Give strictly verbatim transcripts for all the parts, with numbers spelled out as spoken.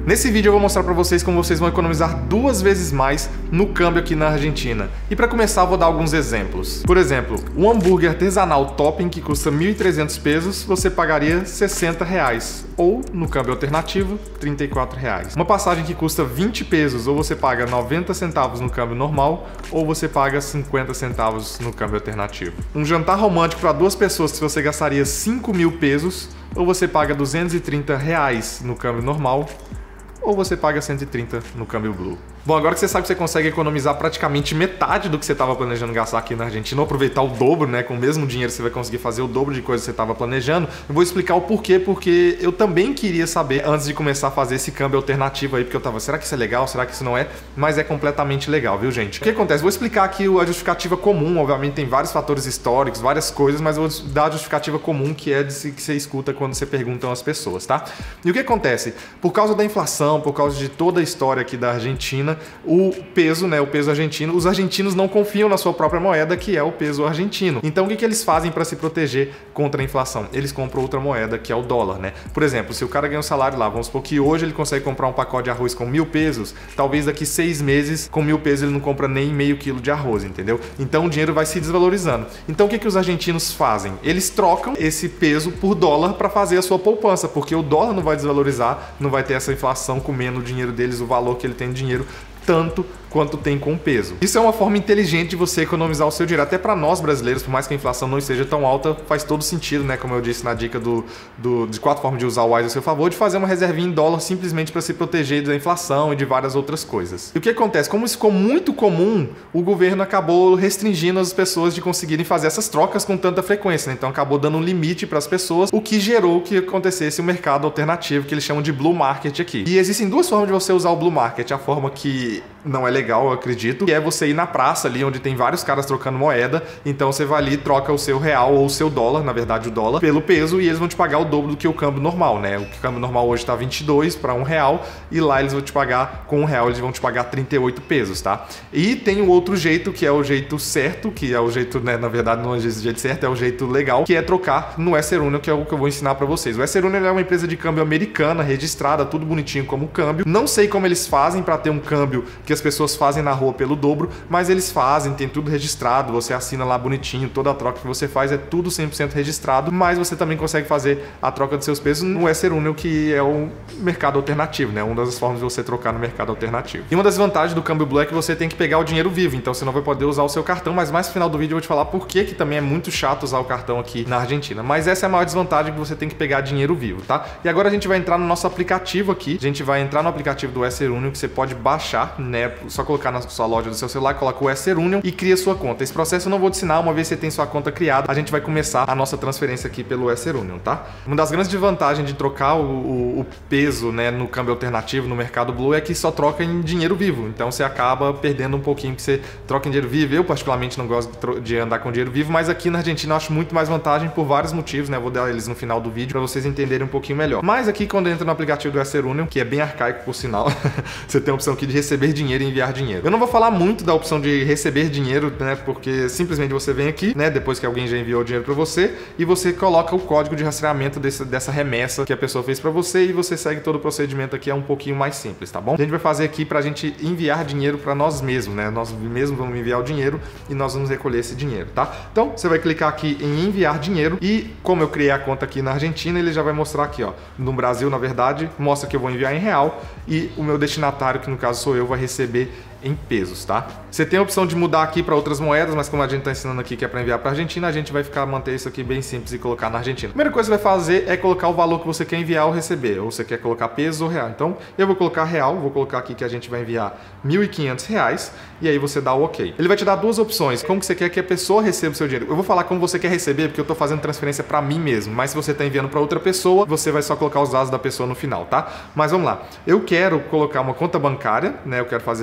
Nesse vídeo eu vou mostrar para vocês como vocês vão economizar duas vezes mais no câmbio aqui na Argentina. E para começar eu vou dar alguns exemplos. Por exemplo, um hambúrguer artesanal topping que custa mil e trezentos pesos, você pagaria sessenta reais. Ou, no câmbio alternativo, trinta e quatro reais. Uma passagem que custa vinte pesos, ou você paga noventa centavos no câmbio normal, ou você paga cinquenta centavos no câmbio alternativo. Um jantar romântico para duas pessoas que você gastaria cinco mil pesos, ou você paga duzentos e trinta reais no câmbio normal, ou você paga cento e trinta no câmbio blue. Bom, agora que você sabe que você consegue economizar praticamente metade do que você estava planejando gastar aqui na Argentina, ou aproveitar o dobro, né? Com o mesmo dinheiro você vai conseguir fazer o dobro de coisa que você estava planejando. Eu vou explicar o porquê, porque eu também queria saber antes de começar a fazer esse câmbio alternativo aí, porque eu tava, será que isso é legal? Será que isso não é? Mas é completamente legal, viu, gente? O que acontece? Vou explicar aqui a justificativa comum, obviamente tem vários fatores históricos, várias coisas, mas eu vou dar a justificativa comum que é de que você escuta quando você pergunta às pessoas, tá? E o que acontece? Por causa da inflação, por causa de toda a história aqui da Argentina, o peso, né, o peso argentino, os argentinos não confiam na sua própria moeda, que é o peso argentino. Então o que, que eles fazem para se proteger contra a inflação? Eles compram outra moeda, que é o dólar, né? Por exemplo, se o cara ganha um salário lá, vamos supor que hoje ele consegue comprar um pacote de arroz com mil pesos, talvez daqui seis meses, com mil pesos, ele não compra nem meio quilo de arroz, entendeu? Então o dinheiro vai se desvalorizando. Então o que, que os argentinos fazem? Eles trocam esse peso por dólar para fazer a sua poupança, porque o dólar não vai desvalorizar, não vai ter essa inflação comendo o dinheiro deles, o valor que ele tem de dinheiro, tanto quanto tem com peso. Isso é uma forma inteligente de você economizar o seu dinheiro. Até para nós brasileiros, por mais que a inflação não esteja tão alta, faz todo sentido, né? Como eu disse na dica do, do, de quatro formas de usar o Wise a seu favor, de fazer uma reservinha em dólar simplesmente para se proteger da inflação e de várias outras coisas. E o que acontece? Como isso ficou muito comum, o governo acabou restringindo as pessoas de conseguirem fazer essas trocas com tanta frequência, né? Então acabou dando um limite para as pessoas, o que gerou que acontecesse um mercado alternativo, que eles chamam de Blue Market aqui. E existem duas formas de você usar o Blue Market. A forma que não é legal, eu acredito, que é você ir na praça ali onde tem vários caras trocando moeda, então você vai ali e troca o seu real ou o seu dólar, na verdade o dólar, pelo peso, e eles vão te pagar o dobro do que o câmbio normal, né? O câmbio normal hoje tá vinte e dois para um real, e lá eles vão te pagar, com um real eles vão te pagar trinta e oito pesos, tá? E tem o outro jeito, que é o jeito certo, que é o jeito, né, na verdade não é o jeito certo, é o jeito legal, que é trocar no Western Union, que é o que eu vou ensinar para vocês. O Western Union é uma empresa de câmbio americana, registrada, tudo bonitinho como câmbio. Não sei como eles fazem para ter um câmbio que as pessoas fazem na rua pelo dobro, mas eles fazem, tem tudo registrado, você assina lá bonitinho, toda a troca que você faz é tudo cem por cento registrado, mas você também consegue fazer a troca de seus pesos no Western Union, que é o mercado alternativo, né? Uma das formas de você trocar no mercado alternativo. E uma das vantagens do câmbio Blue é que você tem que pegar o dinheiro vivo, então você não vai poder usar o seu cartão, mas mais no final do vídeo eu vou te falar por que que também é muito chato usar o cartão aqui na Argentina. Mas essa é a maior desvantagem, que você tem que pegar dinheiro vivo, tá? E agora a gente vai entrar no nosso aplicativo aqui, a gente vai entrar no aplicativo do Western Union, que você pode baixar, né? Só colocar na sua loja do seu celular, coloca o Western Union e cria sua conta. Esse processo eu não vou te ensinar, uma vez que você tem sua conta criada, a gente vai começar a nossa transferência aqui pelo Western Union, tá? Uma das grandes desvantagens de trocar o, o, o peso, né, no câmbio alternativo, no mercado Blue, é que só troca em dinheiro vivo, então você acaba perdendo um pouquinho que você troca em dinheiro vivo. Eu particularmente não gosto de andar com dinheiro vivo, mas aqui na Argentina eu acho muito mais vantagem por vários motivos, né? Eu vou dar eles no final do vídeo para vocês entenderem um pouquinho melhor. Mas aqui, quando entra no aplicativo do Western Union, que é bem arcaico por sinal, você tem a opção aqui de receber dinheiro e enviar dinheiro. Eu não vou falar muito da opção de receber dinheiro, né? Porque simplesmente você vem aqui, né? Depois que alguém já enviou o dinheiro para você, e você coloca o código de rastreamento desse, dessa remessa que a pessoa fez para você, e você segue todo o procedimento aqui, é um pouquinho mais simples, tá bom? A gente vai fazer aqui pra gente enviar dinheiro para nós mesmos, né? Nós mesmos vamos enviar o dinheiro e nós vamos recolher esse dinheiro, tá? Então, você vai clicar aqui em enviar dinheiro, e como eu criei a conta aqui na Argentina, ele já vai mostrar aqui, ó. No Brasil, na verdade, mostra que eu vou enviar em real, e o meu destinatário, que no caso sou eu, vai receber em pesos, tá? Você tem a opção de mudar aqui para outras moedas, mas como a gente está ensinando aqui que é para enviar para a Argentina, a gente vai ficar manter isso aqui bem simples e colocar na Argentina. A primeira coisa que você vai fazer é colocar o valor que você quer enviar ou receber, ou você quer colocar pesos ou real. Então, eu vou colocar real, vou colocar aqui que a gente vai enviar mil e quinhentos reais, e aí você dá o OK. Ele vai te dar duas opções, como que você quer que a pessoa receba o seu dinheiro. Eu vou falar como você quer receber, porque eu estou fazendo transferência para mim mesmo, mas se você está enviando para outra pessoa, você vai só colocar os dados da pessoa no final, tá? Mas vamos lá. Eu quero colocar uma conta bancária, né? Eu quero fazer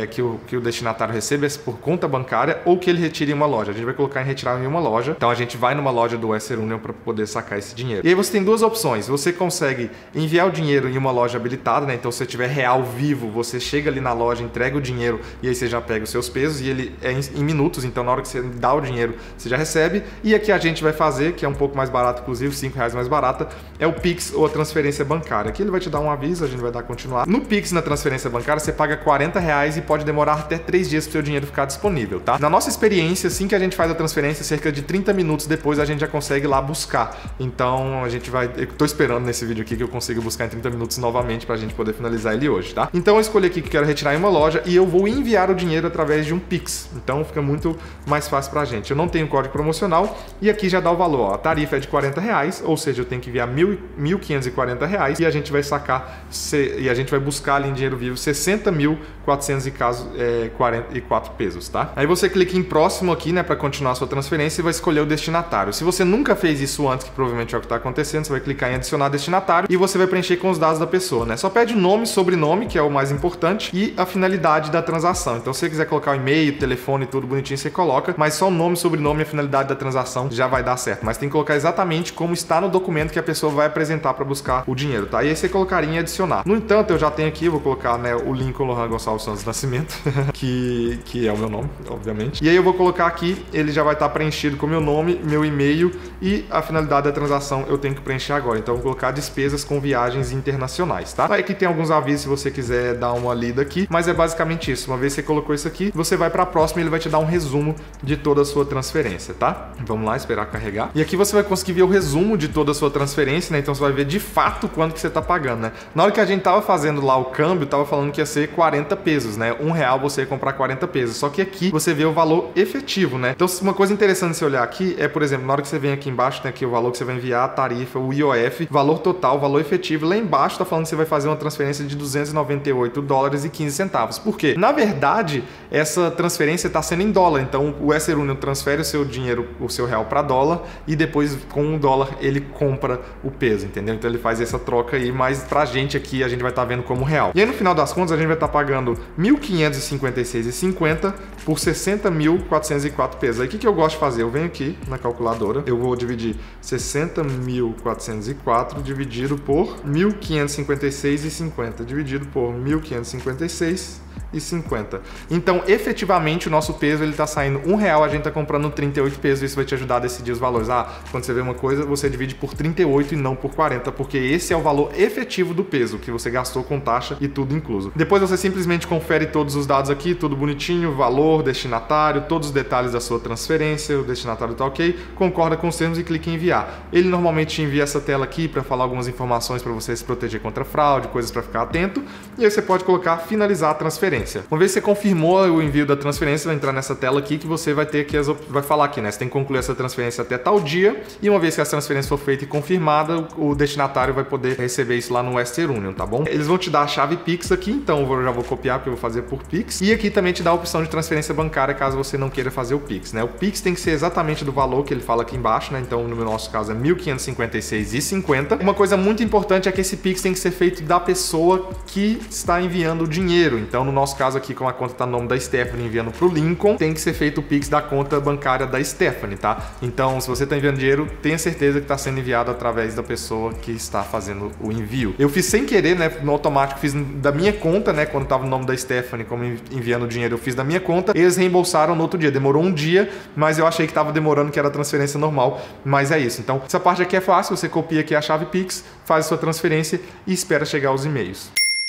é, que, o, que o destinatário receba por conta bancária ou que ele retire em uma loja. A gente vai colocar em retirar em uma loja. Então a gente vai numa loja do Western Union para poder sacar esse dinheiro. E aí você tem duas opções. Você consegue enviar o dinheiro em uma loja habilitada, né? Então se você tiver real vivo, você chega ali na loja, entrega o dinheiro e aí você já pega os seus pesos e ele é em, em minutos. Então na hora que você dá o dinheiro, você já recebe. E aqui a gente vai fazer, que é um pouco mais barato, inclusive cinco reais mais barata, é o Pix ou a transferência bancária. Aqui ele vai te dar um aviso, a gente vai dar continuar. No Pix, na transferência bancária, você paga quarenta reais e pode demorar até três dias para o seu dinheiro ficar disponível, tá? Na nossa experiência, assim que a gente faz a transferência, cerca de trinta minutos depois a gente já consegue ir lá buscar. Então a gente vai... Eu tô esperando nesse vídeo aqui que eu consiga buscar em trinta minutos novamente pra gente poder finalizar ele hoje, tá? Então eu escolhi aqui que quero retirar em uma loja e eu vou enviar o dinheiro através de um Pix. Então fica muito mais fácil pra gente. Eu não tenho código promocional e aqui já dá o valor, ó. A tarifa é de quarenta reais, ou seja, eu tenho que enviar mil quinhentos e quarenta reais e a gente vai sacar e a gente vai buscar ali em dinheiro vivo sessenta mil quatrocentos e quarenta e quatro pesos, tá? Aí você clica em próximo aqui, né, para continuar a sua transferência e vai escolher o destinatário. Se você nunca fez isso antes, que provavelmente é o que está acontecendo, você vai clicar em adicionar destinatário e você vai preencher com os dados da pessoa, né? Só pede nome, sobrenome, que é o mais importante, e a finalidade da transação. Então, se você quiser colocar o e-mail, telefone, tudo bonitinho, você coloca, mas só o nome, sobrenome e a finalidade da transação já vai dar certo. Mas tem que colocar exatamente como está no documento que a pessoa vai apresentar para buscar o dinheiro, tá? E aí você colocaria em adicionar. No entanto, eu já tenho aqui, eu vou colocar, né, o Lincoln Lohan Gonçalves Santos Nascimento, que, que é o meu nome, obviamente. E aí eu vou colocar aqui, ele já vai estar preenchido com meu nome, meu e-mail e a finalidade da transação eu tenho que preencher agora. Então eu vou colocar despesas com viagens internacionais, tá? Aí aqui tem alguns avisos se você quiser dar uma lida aqui, mas é basicamente isso. Uma vez que você colocou isso aqui, você vai para a próxima e ele vai te dar um resumo de toda a sua transferência, tá? Vamos lá, esperar carregar. E aqui você vai conseguir ver o resumo de toda a sua transferência, né? Então você vai ver de fato quanto que você tá pagando, né? Na hora que a gente tava fazendo lá o câmbio, tava falando que ia ser quarenta pesos, né? Um real você ia comprar quarenta pesos. Só que aqui você vê o valor efetivo, né? Então uma coisa interessante de você olhar aqui é, por exemplo, na hora que você vem aqui embaixo, tem aqui o valor que você vai enviar, a tarifa, o I O F, valor total, valor efetivo. Lá embaixo tá falando que você vai fazer uma transferência de duzentos e noventa e oito dólares e quinze centavos. Por quê? Na verdade, essa transferência tá sendo em dólar. Então o Western Union transfere o seu dinheiro, o seu real para dólar e depois com o dólar ele compra o peso, entendeu? Então ele faz essa troca aí, mas pra gente aqui a gente vai estar tá vendo como real. E aí no final das contas a gente vai estar tá pagando mil quinhentos e cinquenta e seis reais e cinquenta centavos por sessenta mil quatrocentos e quatro pesos. Aí o que, que eu gosto de fazer? Eu venho aqui na calculadora, eu vou dividir sessenta mil quatrocentos e quatro dividido por mil quinhentos e cinquenta e seis reais e cinquenta centavos dividido por mil quinhentos e cinquenta e seis e cinquenta. Então, efetivamente, o nosso peso ele tá saindo um real, a gente tá comprando trinta e oito pesos. Isso vai te ajudar a decidir os valores. Ah, quando você vê uma coisa, você divide por trinta e oito e não por quarenta, porque esse é o valor efetivo do peso que você gastou com taxa e tudo incluso. Depois você simplesmente confere todos os dados aqui, tudo bonitinho, valor, destinatário, todos os detalhes da sua transferência, o destinatário tá ok, concorda com os termos e clica em enviar. Ele normalmente te envia essa tela aqui para falar algumas informações para você se proteger contra fraude, coisas para ficar atento, e aí você pode colocar finalizar a transferência. Uma vez que você confirmou o envio da transferência, vai entrar nessa tela aqui que você vai ter que as vai falar aqui, né? Você tem que concluir essa transferência até tal dia, e uma vez que a transferência for feita e confirmada, o destinatário vai poder receber isso lá no Western Union, tá bom? Eles vão te dar a chave Pix aqui, então eu já vou copiar porque eu vou fazer por Pix. E aqui também te dá a opção de transferência bancária caso você não queira fazer o Pix, né? O Pix tem que ser exatamente do valor que ele fala aqui embaixo, né? Então no nosso caso é mil quinhentos e cinquenta e seis reais e cinquenta centavos. Uma coisa muito importante é que esse Pix tem que ser feito da pessoa que está enviando o dinheiro. Então no nosso caso aqui, como a conta está no nome da Stephanie enviando para o Lincoln, tem que ser feito o Pix da conta bancária da Stephanie, tá? Então, se você está enviando dinheiro, tenha certeza que está sendo enviado através da pessoa que está fazendo o envio. Eu fiz sem querer, né? No automático, fiz da minha conta, né? Quando estava no nome da Stephanie, como enviando o dinheiro, eu fiz da minha conta. Eles reembolsaram no outro dia. Demorou um dia, mas eu achei que estava demorando, que era transferência normal. Mas é isso. Então, essa parte aqui é fácil. Você copia aqui a chave Pix, faz a sua transferência e espera chegar os e-mails.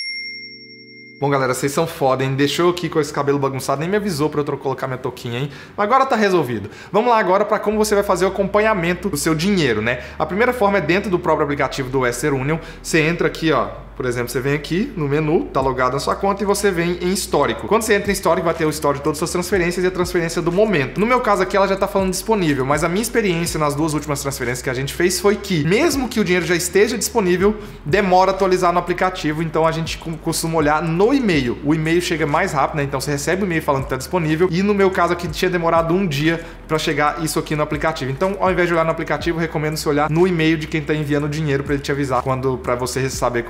Bom, galera, vocês são foda, hein? Deixou aqui com esse cabelo bagunçado, nem me avisou pra eu colocar minha touquinha, hein? Mas agora tá resolvido. Vamos lá agora pra como você vai fazer o acompanhamento do seu dinheiro, né? A primeira forma é dentro do próprio aplicativo do Western Union. Você entra aqui, ó. Por exemplo, você vem aqui no menu, tá logado na sua conta e você vem em histórico. Quando você entra em histórico, vai ter o histórico de todas as suas transferências e a transferência do momento. No meu caso aqui, ela já tá falando disponível, mas a minha experiência nas duas últimas transferências que a gente fez foi que, mesmo que o dinheiro já esteja disponível, demora a atualizar no aplicativo, então a gente costuma olhar no e-mail. O e-mail chega mais rápido, né? Então você recebe o e-mail falando que tá disponível, e no meu caso aqui tinha demorado um dia para chegar isso aqui no aplicativo. Então, ao invés de olhar no aplicativo, eu recomendo você olhar no e-mail de quem tá enviando o dinheiro para ele te avisar quando, para você saber quando o seu dinheiro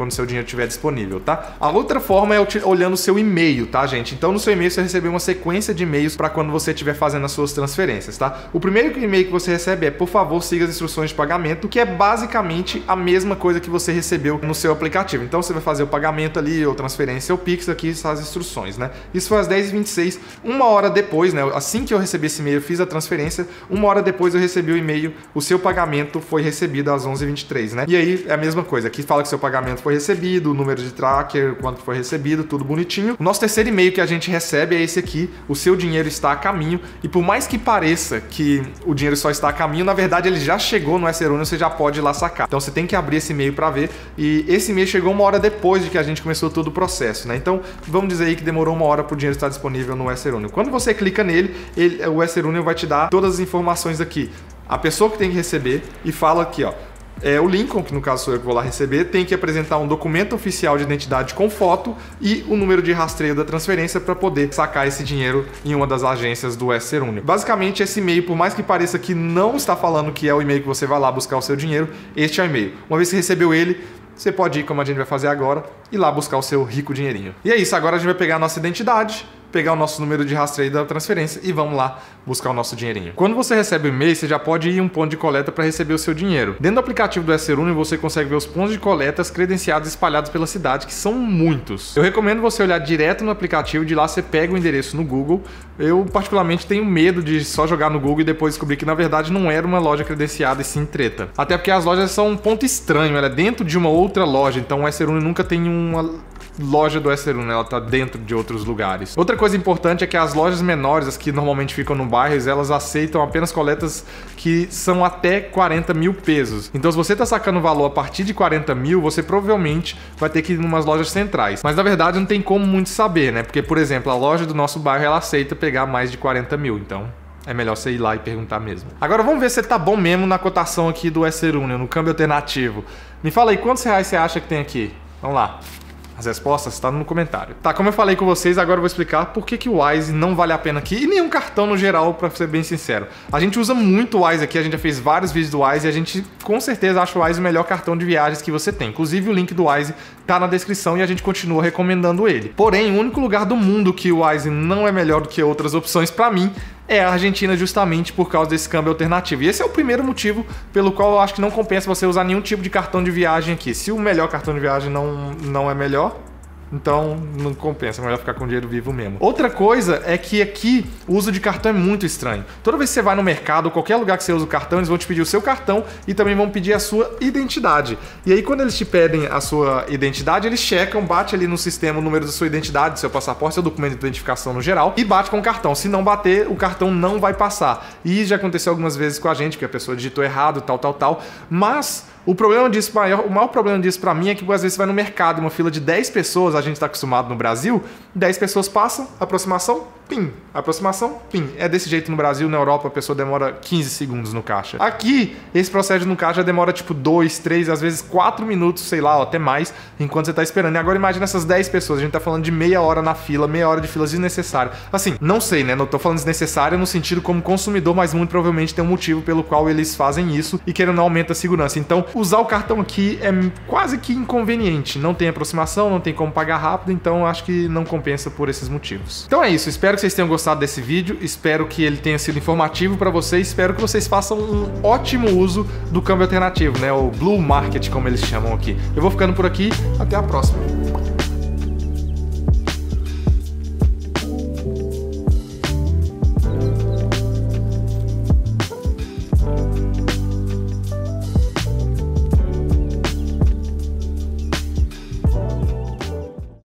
dinheiro estiver disponível, tá? A outra forma é olhando o seu e-mail, tá, gente? Então no seu e-mail você recebe uma sequência de e-mails para quando você estiver fazendo as suas transferências, tá? O primeiro e-mail que você recebe é, por favor, siga as instruções de pagamento, que é basicamente a mesma coisa que você recebeu no seu aplicativo. Então você vai fazer o pagamento ali, ou transferência, ou Pix, aqui são as instruções, né? Isso foi às dez e vinte e seis, uma hora depois, né? Assim que eu recebi esse e-mail, eu fiz a transferência, uma hora depois eu recebi o e-mail, o seu pagamento foi recebido às onze e vinte e três, né? E aí é a mesma coisa, aqui fala que seu pagamento foi recebido, o número de tracker, quanto foi recebido, tudo bonitinho. O nosso terceiro e-mail que a gente recebe é esse aqui, o seu dinheiro está a caminho, e por mais que pareça que o dinheiro só está a caminho, na verdade ele já chegou no Western, você já pode ir lá sacar. Então você tem que abrir esse e-mail para ver, e esse e-mail chegou uma hora depois de que a gente começou todo o processo, né? Então vamos dizer aí que demorou uma hora para o dinheiro estar disponível no Western. Quando você clica nele, ele, o Western vai te dar todas as informações aqui. A pessoa que tem que receber, e fala aqui, ó, é, o Lincoln, que no caso sou eu que vou lá receber, tem que apresentar um documento oficial de identidade com foto e o número de rastreio da transferência para poder sacar esse dinheiro em uma das agências do Western Union. Basicamente, esse e-mail, por mais que pareça que não está falando que é o e-mail que você vai lá buscar o seu dinheiro, este é o e-mail. Uma vez que recebeu ele, você pode ir, como a gente vai fazer agora, e lá buscar o seu rico dinheirinho. E é isso, agora a gente vai pegar a nossa identidade, pegar o nosso número de rastreio da transferência e vamos lá buscar o nosso dinheirinho. Quando você recebe o e-mail, você já pode ir em um ponto de coleta para receber o seu dinheiro. Dentro do aplicativo do Western Union, você consegue ver os pontos de coleta credenciados espalhados pela cidade, que são muitos. Eu recomendo você olhar direto no aplicativo, de lá você pega o endereço no Google. Eu particularmente tenho medo de só jogar no Google e depois descobrir que na verdade não era uma loja credenciada e sim treta. Até porque as lojas são um ponto estranho, ela é dentro de uma outra loja, então o Western Union nunca tem uma loja do Western Union, ela tá dentro de outros lugares. Outra coisa importante é que as lojas menores, as que normalmente ficam no bairro, elas aceitam apenas coletas que são até quarenta mil pesos. Então se você tá sacando o valor a partir de quarenta mil, você provavelmente vai ter que ir em umas lojas centrais. Mas na verdade não tem como muito saber, né? Porque, por exemplo, a loja do nosso bairro, ela aceita pegar mais de quarenta mil, então é melhor você ir lá e perguntar mesmo. Agora vamos ver se tá bom mesmo na cotação aqui do Western Union, no câmbio alternativo. Me fala aí, quantos reais você acha que tem aqui? Vamos lá. As respostas estão no comentário. Tá, como eu falei com vocês, agora eu vou explicar por que que o Wise não vale a pena aqui, e nenhum cartão no geral, pra ser bem sincero. A gente usa muito o Wise aqui, a gente já fez vários vídeos do Wise e a gente com certeza acha o Wise o melhor cartão de viagens que você tem. Inclusive o link do Wise tá na descrição e a gente continua recomendando ele. Porém, o único lugar do mundo que o Wise não é melhor do que outras opções pra mim é a Argentina, justamente por causa desse câmbio alternativo. E esse é o primeiro motivo pelo qual eu acho que não compensa você usar nenhum tipo de cartão de viagem aqui. Se o melhor cartão de viagem não, não é melhor, então não compensa, é melhor ficar com dinheiro vivo mesmo. Outra coisa é que aqui o uso de cartão é muito estranho. Toda vez que você vai no mercado, qualquer lugar que você usa o cartão, eles vão te pedir o seu cartão e também vão pedir a sua identidade. E aí quando eles te pedem a sua identidade, eles checam, bate ali no sistema o número da sua identidade, seu passaporte, seu documento de identificação no geral, e bate com o cartão. Se não bater, o cartão não vai passar. E já aconteceu algumas vezes com a gente, que a pessoa digitou errado, tal, tal, tal. Mas o problema disso, maior, o maior problema disso pra mim é que às vezes você vai no mercado, uma fila de dez pessoas, a gente tá acostumado no Brasil, dez pessoas passam, aproximação, pim, aproximação, pim. É desse jeito no Brasil, na Europa a pessoa demora quinze segundos no caixa. Aqui, esse processo no caixa demora tipo dois, três, às vezes quatro minutos, sei lá, até mais, enquanto você tá esperando. E agora imagina essas dez pessoas, a gente tá falando de meia hora na fila, meia hora de filas desnecessárias. Assim, não sei, né, não tô falando desnecessária no sentido como consumidor, mas muito provavelmente tem um motivo pelo qual eles fazem isso e querendo não aumenta a segurança. Então, usar o cartão aqui é quase que inconveniente. Não tem aproximação, não tem como pagar rápido, então acho que não compensa por esses motivos. Então é isso, espero que vocês tenham gostado desse vídeo, espero que ele tenha sido informativo para vocês, espero que vocês façam um ótimo uso do câmbio alternativo, né, o Blue Market, como eles chamam aqui. Eu vou ficando por aqui, até a próxima.